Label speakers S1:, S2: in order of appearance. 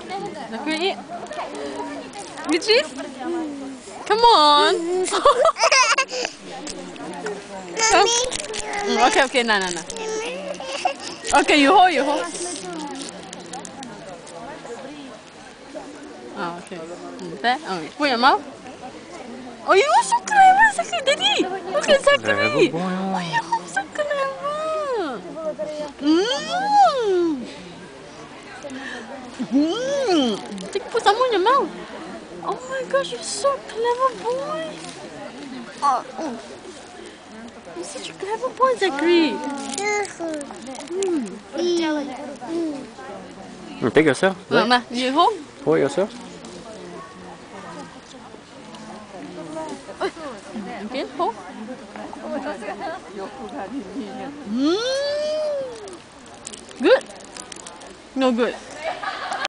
S1: Zachary, eat. Beatrice? Come on. Come. Okay, nah. Okay, you hold. Oh, okay. There. Oh, put your mouth. Oh, you are so clever, Zachary. Daddy, look at Zachary. Oh, you are so clever. Take put some on your mouth. Oh my gosh, you're so clever, boy. You're such a clever boy, Zachary.
S2: Take yourself.
S1: Mama, you hold.
S2: Hold yourself.
S1: Okay, hold. Good. No good.